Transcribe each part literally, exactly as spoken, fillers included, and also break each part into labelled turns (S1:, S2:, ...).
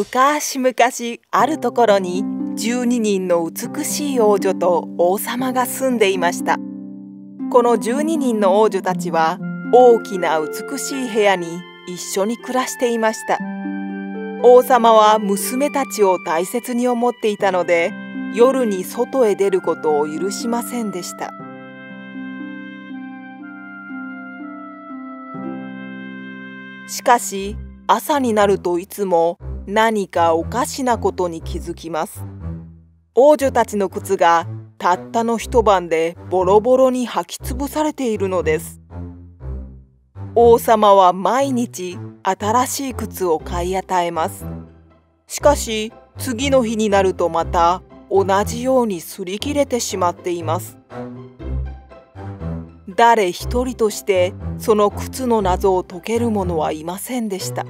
S1: 昔々あるところにじゅうににんの美しい王女と王様が住んでいました。このじゅうににんの王女たちは大きな美しい部屋に一緒に暮らしていました。王様は娘たちを大切に思っていたので、夜に外へ出ることを許しませんでした。しかし朝になるといつも何かおかしなことに気づきます。王女たちの靴がたったの一晩でボロボロに履きつぶされているのです。王様は毎日新しい靴を買い与えます。しかし次の日になるとまた同じように擦り切れてしまっています。誰一人としてその靴の謎を解ける者はいませんでした。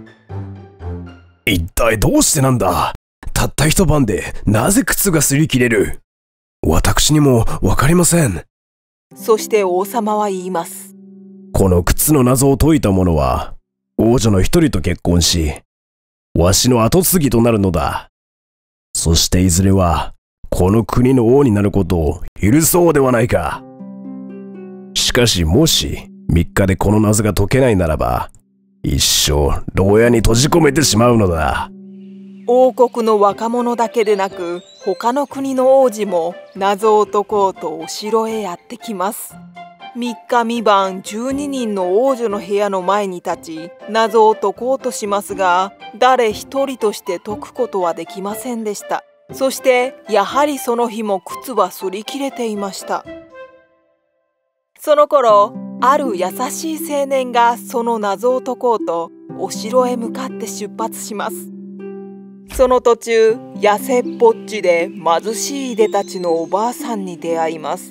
S2: 一体どうしてなんだ。たった一晩でなぜ靴が擦り切れる。私にもわかりません。
S1: そして王様は言います。
S2: この靴の謎を解いた者は王女の一人と結婚し、わしの跡継ぎとなるのだ。そしていずれはこの国の王になることを許そうではないか。しかしもしみっかでこの謎が解けないならば、一生牢屋に閉じ込めてしまうのだ。
S1: 王国の若者だけでなく他の国の王子も謎を解こうとお城へやってきます。みっかみばんじゅうににんの王女の部屋の前に立ち謎を解こうとしますが、誰一人として解くことはできませんでした。そしてやはりその日も靴は擦り切れていました。その頃ある優しい青年がその謎を解こうとお城へ向かって出発します。その途中、痩せっぽっちで貧しいいでたちのおばあさんに出会います。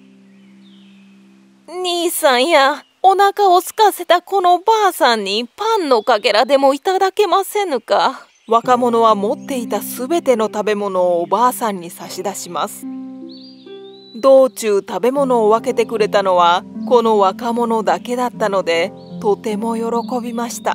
S1: 兄さんや、お腹を空かせたこのばあさんにパンのかけらでもいただけませぬか。若者は持っていたすべての食べ物をおばあさんに差し出します。道中食べ物を分けてくれたのはこの若者だけだったので、とても喜びました。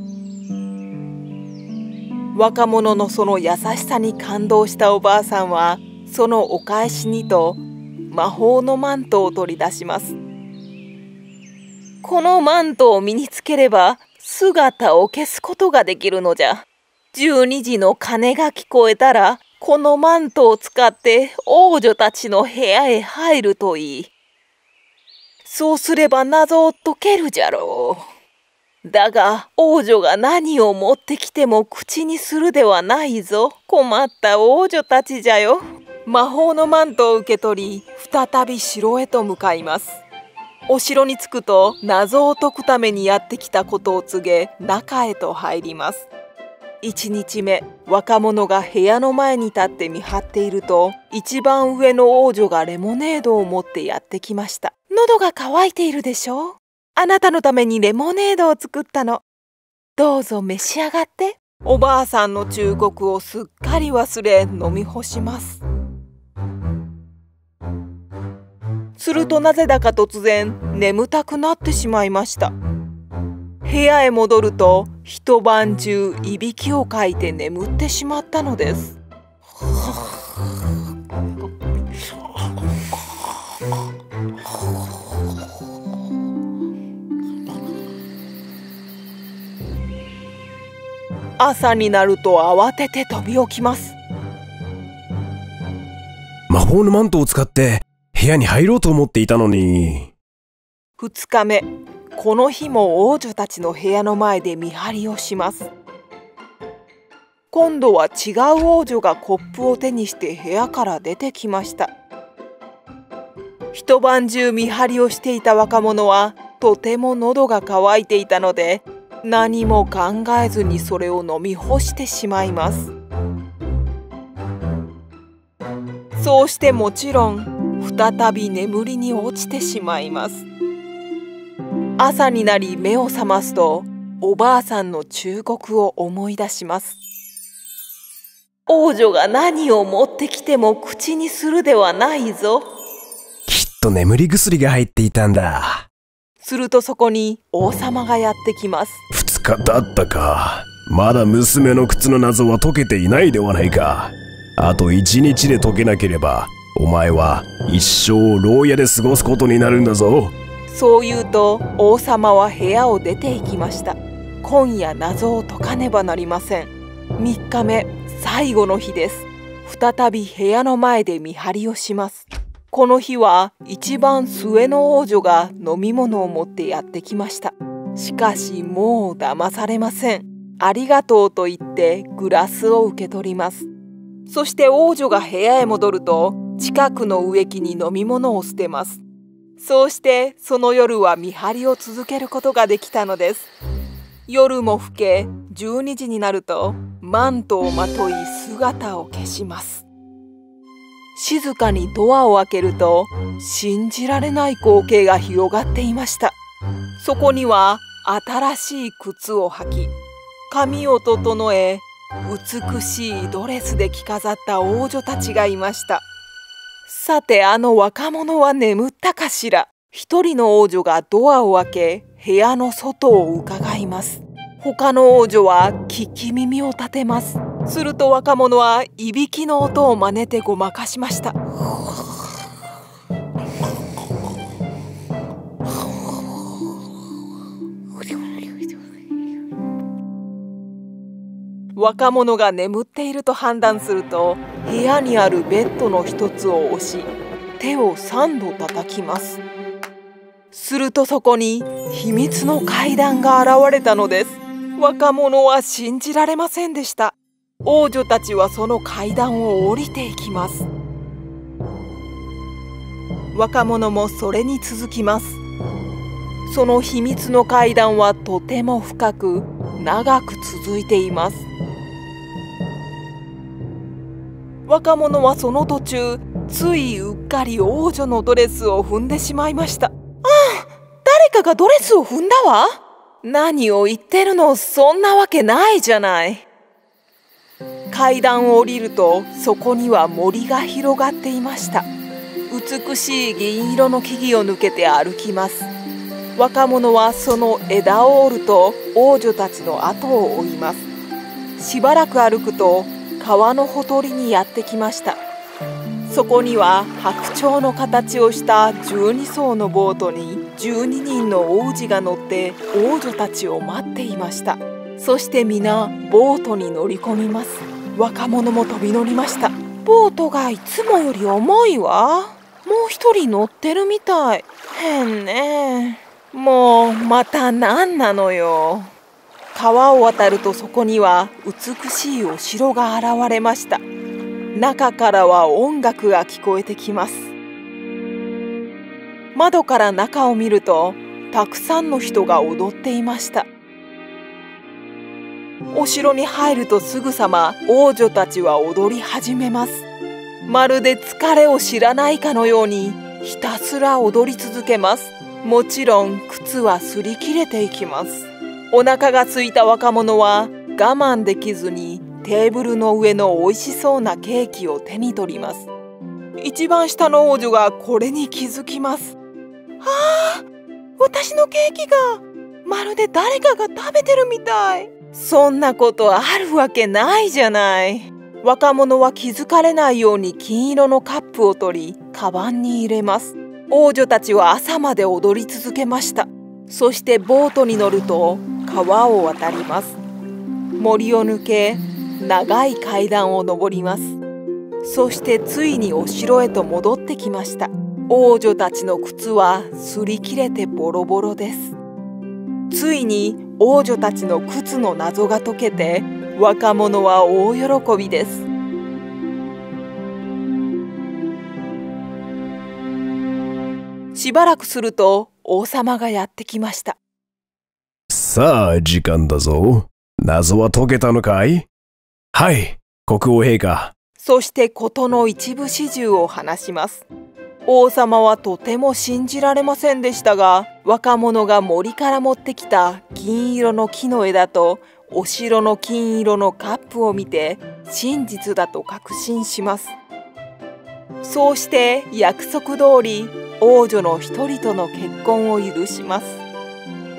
S1: 若者のその優しさに感動したおばあさんは、そのお返しにと魔法のマントを取り出します。このマントを身につければ姿を消すことができるのじゃ。じゅうにじの鐘が聞こえたら、このマントを使って王女たちの部屋へ入るといい。そうすれば謎を解けるじゃろう。だが王女が何を持ってきても口にするではないぞ。困った王女たちじゃよ。魔法のマントを受け取り、再び城へと向かいます。お城に着くと謎を解くためにやってきたことを告げ、中へと入ります。いちにちめ、若者が部屋の前に立って見張っていると、一番上の王女がレモネードを持ってやってきました。喉が渇いているでしょう。あなたのためにレモネードを作ったの。どうぞ召し上がって。おばあさんの忠告をすっかり忘れ飲み干します。するとなぜだか突然眠たくなってしまいました。部屋へ戻ると一晩中いびきをかいて眠ってしまったのです。朝になると慌てて飛び起きます。
S2: 魔法のマントを使って部屋に入ろうと思っていたのに。
S1: ふつかめ、この日も王女たちの部屋の前で見張りをします。今度は違う王女がコップを手にして部屋から出てきました。一晩中見張りをしていた若者はとても喉が渇いていたので、何も考えずにそれを飲み干してしまいます。そうしてもちろん再び眠りに落ちてしまいます。朝になり目を覚ますと、おばあさんの忠告を思い出します。王女が何を持ってきても口にするではないぞ。
S2: きっと眠り薬が入っていたんだ。
S1: するとそこに王様がやってきます。
S2: 二日だったか。 まだ娘の靴の謎は解けていないではないか。あと一日で解けなければ、お前は一生を牢屋で過ごすことになるんだぞ。
S1: そう言うと王様は部屋を出て行きました。今夜謎を解かねばなりません。みっかめ、最後の日です。再び部屋の前で見張りをします。この日は一番末の王女が飲み物を持ってやってきました。しかしもう騙されません。ありがとうと言ってグラスを受け取ります。そして王女が部屋へ戻ると近くの植木に飲み物を捨てます。そうしてその夜は見張りを続けることができたのです。夜も更け、じゅうにじになるとマントをまとい姿を消します。静かにドアを開けると信じられない光景が広がっていました。そこには新しい靴を履き、髪を整え、美しいドレスで着飾った王女たちがいました。さて、あの若者は眠ったかしら。一人の王女がドアを開け、部屋の外を伺います。他の王女は聞き耳を立てます。すると若者はいびきの音を真似てごまかしました。若者が眠っていると判断すると、部屋にあるベッドの一つを押し、手を三度叩きます。するとそこに秘密の階段が現れたのです。若者は信じられませんでした。王女たちはその階段を降りていきます。若者もそれに続きます。その秘密の階段はとても深く長く続いています。若者はその途中、ついうっかり王女のドレスを踏んでしまいました。ああ、誰かがドレスを踏んだわ。何を言ってるの、そんなわけないじゃない。階段を降りるとそこには森が広がっていました。美しい銀色の木々を抜けて歩きます。若者はその枝を折ると王女たちの後を追います。しばらく歩くと川のほとりにやってきました。そこには白鳥の形をしたじゅうにそうのボートにじゅうににんの王子が乗って王女たちを待っていました。そして皆ボートに乗り込みます。若者も飛び乗りました。ボートがいつもより重いわ。もう一人乗ってるみたい。変ね。もうまた何なのよ。川を渡るとそこには美しいお城が現れました。中からは音楽が聞こえてきます。窓から中を見るとたくさんの人が踊っていました。お城に入るとすぐさま王女たちは踊り始めます。まるで疲れを知らないかのようにひたすら踊り続けます。もちろん靴は擦り切れていきます。お腹が空いた若者は我慢できずにテーブルの上のおいしそうなケーキを手に取ります。一番下の王女がこれに気づきます。ああ、私のケーキがまるで誰かが食べてるみたい。そんなことあるわけないじゃない。若者は気づかれないように金色のカップを取りカバンに入れます。王女たちは朝まで踊り続けました。そしてボートに乗ると川を渡ります。森を抜け長い階段を登ります。そしてついにお城へと戻ってきました。王女たちの靴は擦り切れてボロボロです。ついに王女たちの靴の謎が解けて若者は大喜びです。しばらくすると王様がやってきました。
S2: さあ時間だぞ。謎は解けたのかい？はい、国王陛下。
S1: そして事の一部始終を話します。王様はとても信じられませんでしたが、若者が森から持ってきた銀色の木の枝とお城の金色のカップを見て真実だと確信します。そうして約束通り王女の一人との結婚を許します。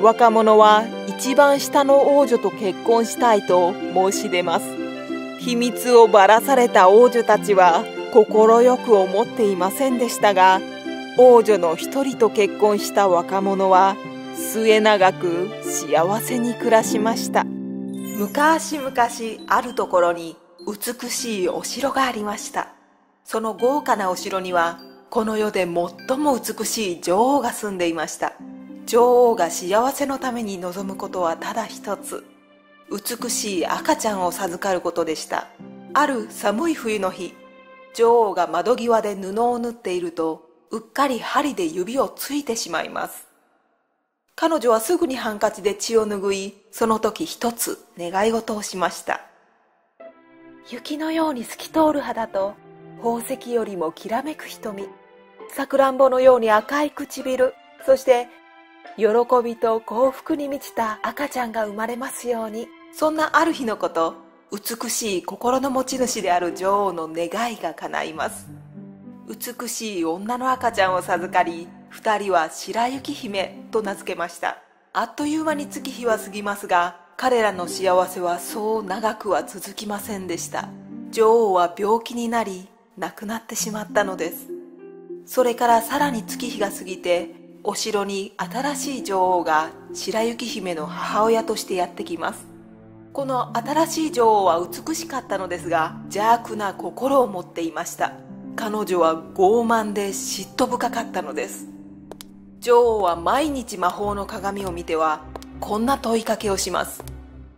S1: 若者は一番下の王女と結婚したいと申し出ます。秘密をばらされた王女たちは快く思っていませんでしたが、王女の一人と結婚した若者は末永く幸せに暮らしました。昔々あるところに美しいお城がありました。その豪華なお城にはこの世で最も美しい女王が住んでいました。女王が幸せのために望むことはただ一つ、美しい赤ちゃんを授かることでした。ある寒い冬の日、女王が窓際で布を縫っていると、うっかり針で指をついてしまいます。彼女はすぐにハンカチで血を拭い、その時一つ願い事をしました。雪のように透き通る肌と、宝石よりもきらめく瞳、さくらんぼのように赤い唇、そして喜びと幸福に満ちた赤ちゃんが生まれますように。そんなある日のこと、美しい心の持ち主である女王の願いが叶います。美しい女の赤ちゃんを授かり、二人は白雪姫と名付けました。あっという間に月日は過ぎますが、彼らの幸せはそう長くは続きませんでした。女王は病気になり、亡くなってしまったのです。それからさらに月日が過ぎて、お城に新しい女王が白雪姫の母親としてやってきます。この新しい女王は美しかったのですが、邪悪な心を持っていました。彼女は傲慢で嫉妬深かったのです。女王は毎日魔法の鏡を見てはこんな問いかけをします。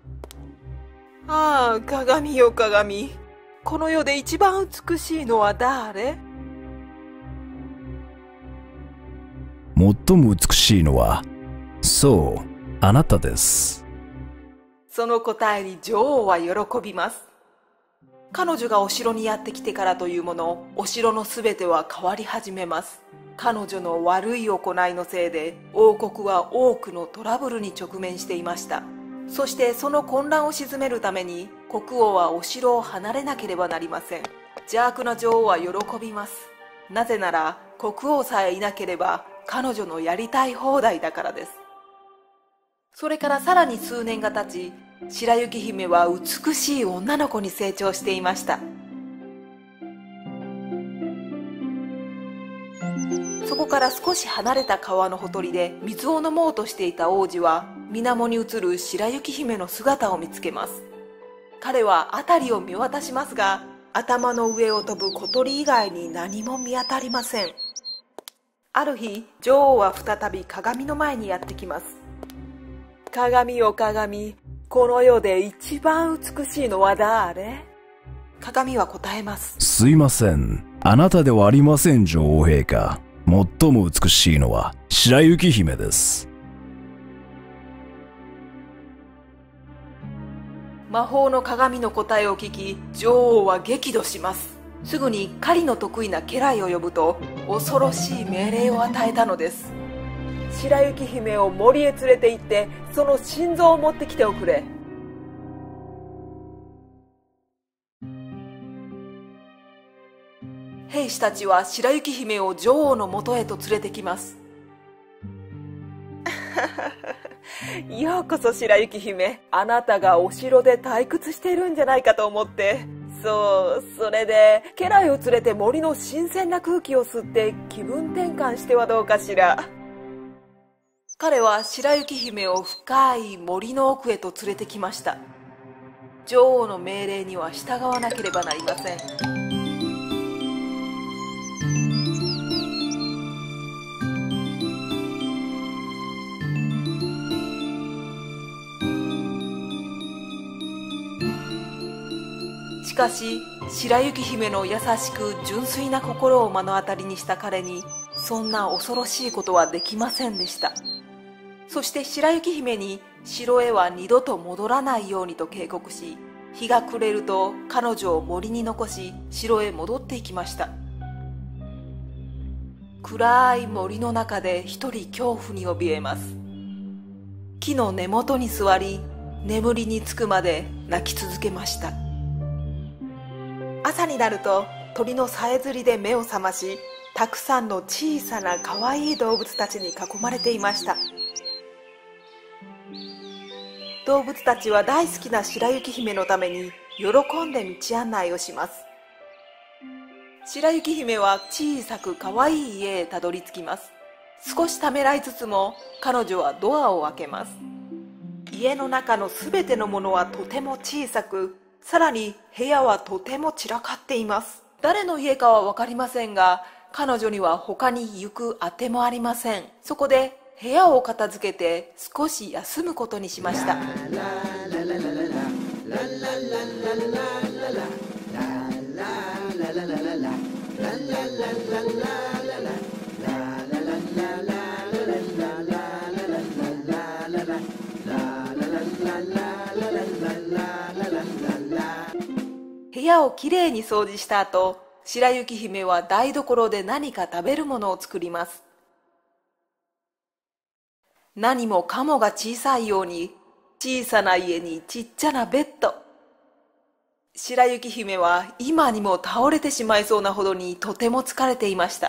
S1: ああ、鏡よ鏡、この世で一番美しいのは誰？
S2: 最も美しいのは、そう、あなたです。
S1: その答えに女王は喜びます。彼女がお城にやってきてからというもの、お城のすべては変わり始めます。彼女の悪い行いのせいで、王国は多くのトラブルに直面していました。そしてその混乱を鎮めるために、国王はお城を離れなければなりません。邪悪な女王は喜びます。なぜなら、国王さえいなければ、彼女のやりたい放題だからです。それからさらに数年が経ち、白雪姫は美しい女の子に成長していました。そこから少し離れた川のほとりで水を飲もうとしていた王子は、水面に映る白雪姫の姿を見つけます。彼は辺りを見渡しますが、頭の上を飛ぶ小鳥以外に何も見当たりません。ある日、女王は再び鏡の前にやってきます。鏡よ鏡、この世で一番美しいのは誰？鏡は答えます。
S2: すいません。あなたではありません、女王陛下。最も美しいのは白雪姫です。
S1: 魔法の鏡の答えを聞き、女王は激怒します。すぐに狩りの得意な家来を呼ぶと、恐ろしい命令を与えたのです。白雪姫を森へ連れて行って、その心臓を持ってきておくれ。兵士たちは白雪姫を女王のもとへと連れてきます。ようこそ白雪姫、あなたがお城で退屈しているんじゃないかと思って。そう、それで家来を連れて森の新鮮な空気を吸って気分転換してはどうかしら。彼は白雪姫を深い森の奥へと連れてきました。女王の命令には従わなければなりません。しかし白雪姫の優しく純粋な心を目の当たりにした彼に、そんな恐ろしいことはできませんでした。そして白雪姫に城へは二度と戻らないようにと警告し、日が暮れると彼女を森に残し城へ戻っていきました。暗い森の中で一人恐怖に怯えます。木の根元に座り、眠りにつくまで泣き続けました。朝になると鳥のさえずりで目を覚まし、たくさんの小さな可愛い動物たちに囲まれていました。 動物たちは大好きな白雪姫のために喜んで道案内をします。白雪姫は小さくかわいい家へたどり着きます。少しためらいつつも彼女はドアを開けます。家の中のすべてのものはとても小さく、さらに部屋はとても散らかっています。誰の家かは分かりませんが、彼女には他に行くあてもありません。そこで部屋を片付けて少し休むことにしました。部屋をきれいに掃除した後、白雪姫は台所で何か食べるものを作ります。何もかもが小さいように、小さな家にちっちゃなベッド。白雪姫は今にも倒れてしまいそうなほどにとても疲れていました。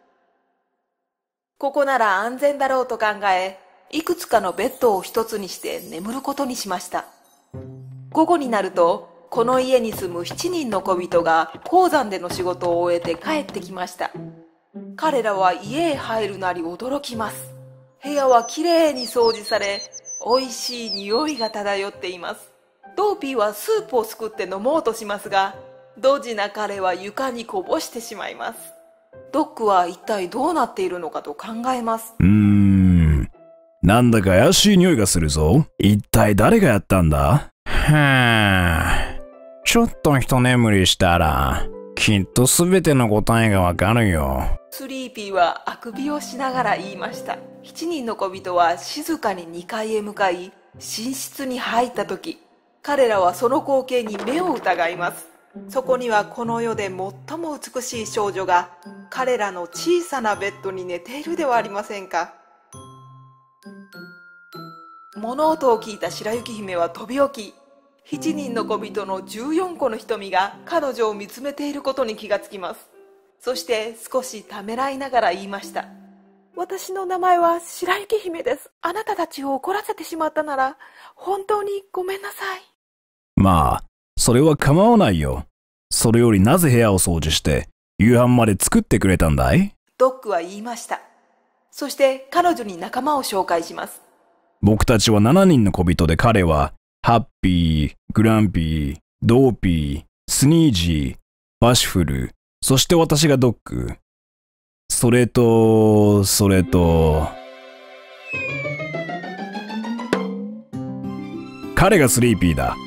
S1: ここなら安全だろうと考え、いくつかのベッドを一つにして眠ることにしました。午後になると、この家に住む七人の小人が鉱山での仕事を終えて帰ってきました。彼らは家へ入るなり驚きます。部屋はきれいに掃除され、おいしい匂いが漂っています。ドーピーはスープをすくって飲もうとしますが、ドジな彼は床にこぼしてしまいます。ドッグは一体どうなっているのかと考えます。
S2: うーん。なんだか怪しい匂いがするぞ。一体誰がやったんだ？はぁ。ちょっと一眠りしたら、きっとすべての答えがわかるよ。
S1: スリーピーはあくびをしながら言いました。七人の小人は静かににかいへ向かい、寝室に入った時、彼らはその光景に目を疑います。そこにはこの世で最も美しい少女が彼らの小さなベッドに寝ているではありませんか。物音を聞いた白雪姫は飛び起き、七人の小人のじゅうよんこの瞳が彼女を見つめていることに気がつきます。そして少しためらいながら言いました。私の名前は白雪姫です。あなたたちを怒らせてしまったなら本当にごめんなさい。
S2: まあ、それは構わないよ。それよりなぜ部屋を掃除して夕飯まで作ってくれたんだい？
S1: ドッグは言いました。そして彼女に仲間を紹介します。
S2: 僕たちはしちにんの小人で、彼はハッピー、グランピー、ドーピー、スニージー、バシフル、そして私がドッグ。それと、それと、彼がスリーピーだ。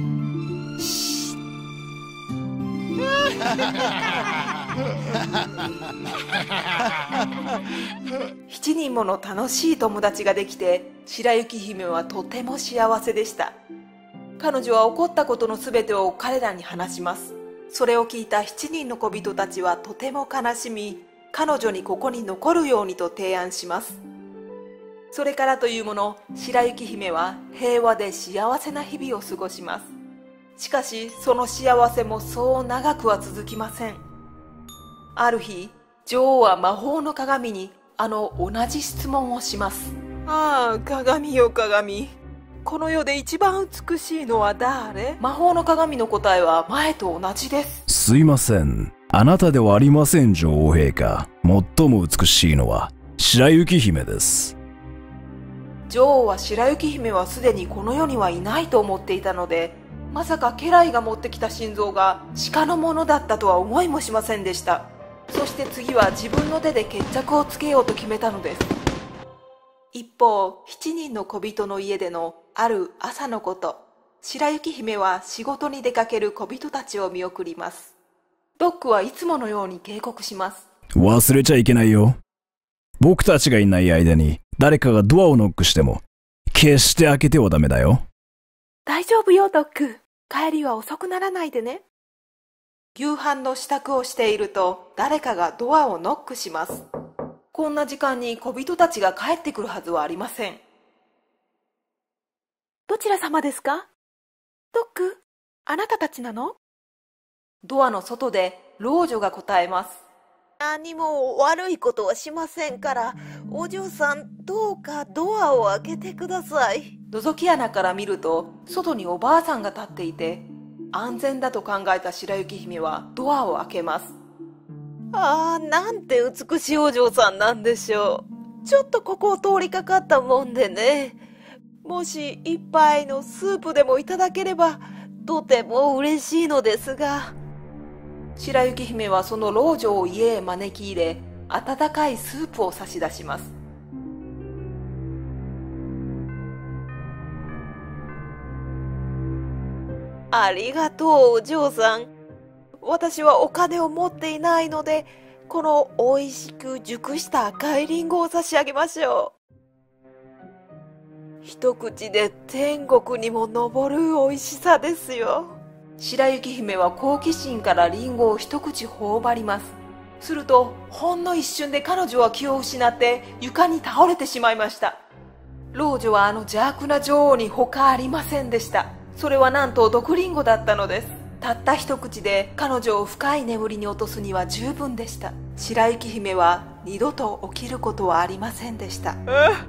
S1: 七人もの楽しい友達ができて、白雪姫はとても幸せでした。彼女は起こったことのすべてを彼らに話します。それを聞いた七人の小人たちはとても悲しみ、彼女にここに残るようにと提案します。それからというもの、白雪姫は平和で幸せな日々を過ごします。しかし、その幸せもそう長くは続きません。ある日、女王は魔法の鏡にあの同じ質問をします。ああ、鏡よ鏡。この世で一番美しいのは誰？魔法の鏡の答えは前と同じです。
S2: すいません。あなたではありません、女王陛下。最も美しいのは白雪姫です。
S1: 女王は白雪姫はすでにこの世にはいないと思っていたので、まさか家来が持ってきた心臓が鹿のものだったとは思いもしませんでした。そして次は自分の手で決着をつけようと決めたのです。一方、七人の小人の家でのある朝のこと、白雪姫は仕事に出かける小人たちを見送ります。ドッグはいつものように警告します。
S2: 忘れちゃいけないよ。僕たちがいない間に誰かがドアをノックしても決して開けてはダメだよ。
S1: 大丈夫よ、ドッグ。帰りは遅くならないでね。夕飯の支度をしていると誰かがドアをノックします。こんな時間に小人たちが帰ってくるはずはありません。どちら様ですか？ドッグ、あなたたちなの？ドアの外で老女が答えます。 何も悪いことはしませんから、お嬢さんどうかドアを開けてください。覗き穴から見ると外におばあさんが立っていて、安全だと考えた白雪姫はドアを開けます。ああ、なんて美しいお嬢さんなんでしょう。ちょっとここを通りかかったもんでね。もし一杯のスープでもいただければとても嬉しいのですが。白雪姫はその老女を家へ招き入れ、温かいスープを差し出します。ありがとうお嬢さん。私はお金を持っていないので、このおいしく熟した赤いリンゴを差し上げましょう。一口で天国にも昇るおいしさですよ。白雪姫は好奇心からリンゴを一口頬張ります。するとほんの一瞬で彼女は気を失って床に倒れてしまいました。老女はあの邪悪な女王に他ありませんでした。それはなんと毒リンゴだったのです。たった一口で彼女を深い眠りに落とすには十分でした。白雪姫は二度と起きることはありませんでした。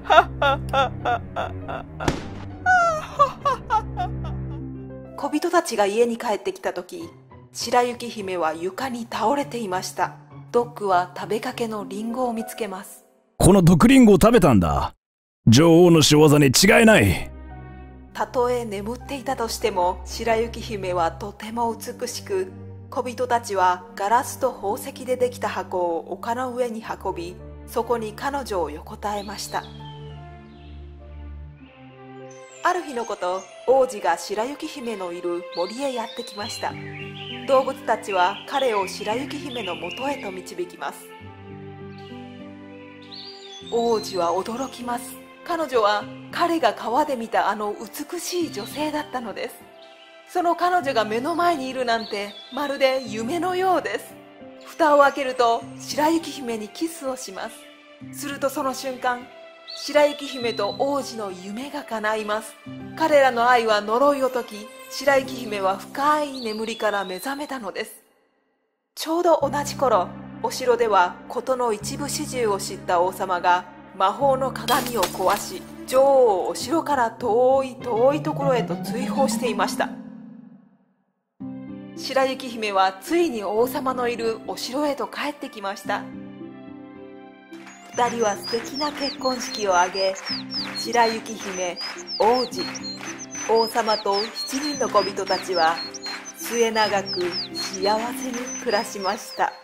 S1: 小人たちが家に帰ってきた時、白雪姫は床に倒れていました。ドッグは食べかけのリンゴを見つけます。
S2: この毒リンゴを食べたんだ。女王の仕業に違いない。
S1: たとえ眠っていたとしても白雪姫はとても美しく、小人たちはガラスと宝石でできた箱を丘の上に運び、そこに彼女を横たえました。ある日のこと、王子が白雪姫のいる森へやってきました。動物たちは彼を白雪姫のもとへと導きます。王子は驚きます。彼女は彼が川で見たあの美しい女性だったのです。その彼女が目の前にいるなんてまるで夢のようです。蓋を開けると白雪姫にキスをします。するとその瞬間、白雪姫と王子の夢が叶います。彼らの愛は呪いを解き、白雪姫は深い眠りから目覚めたのです。ちょうど同じ頃、お城では事の一部始終を知った王様が魔法の鏡を壊し、女王をお城から遠い遠いところへと追放していました。白雪姫はついに王様のいるお城へと帰ってきました。二人は素敵な結婚式を挙げ、白雪姫、王子、王様と七人の小人たちは末永く幸せに暮らしました。